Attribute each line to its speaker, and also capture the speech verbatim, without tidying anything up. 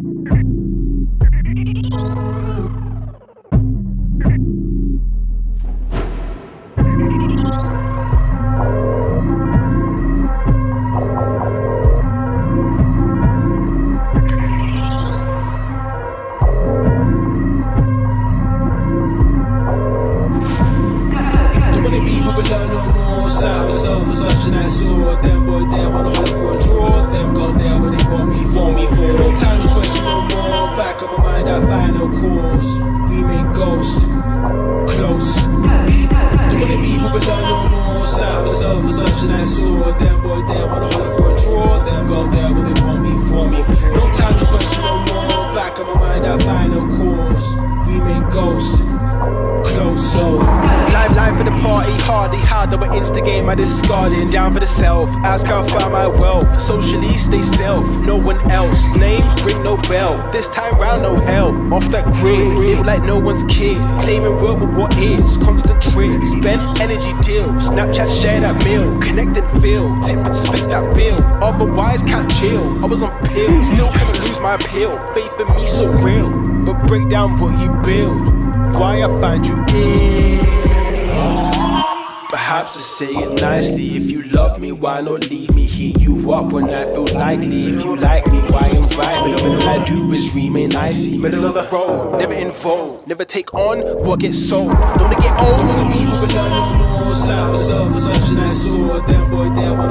Speaker 1: Side myself for such a nice sword. Them boy there wanna hold for a draw. Them go there but they want me for me. No time to question no more. Back up my mind, I find no cause. Remain ghost, close. Don't wanna be popular no more. Side myself for such a nice sword. Them boy there wanna hold for a draw. Them go there but they want me for me. No time to question no more. Back up my mind, I find no cause. Remain ghost, close. Live, live for the party, hardly hard that we're instigating my discarding. Down for the self, ask how I find my wealth. Socially stay stealth, no one else. Name, ring no bell. This time round no hell. Off that grid, live like no one's kid. Claiming real but what is, constant trip. Spend energy deal, Snapchat share that meal. Connect and feel, tip and spit that bill. Otherwise can't chill, I was on pills. Still couldn't lose my appeal. Faith in me so real, but break down what you build. Why I find you in. Perhaps I say it nicely. If you love me, why not leave me? Heat you up when I feel likely. If you like me, why invite me? When all I do is remain icy. Middle of the road, never involved. Never take on what gets sold. Don't wanna get old. Don't wanna be popular no more. Side myself for such a nice sword. Them boy there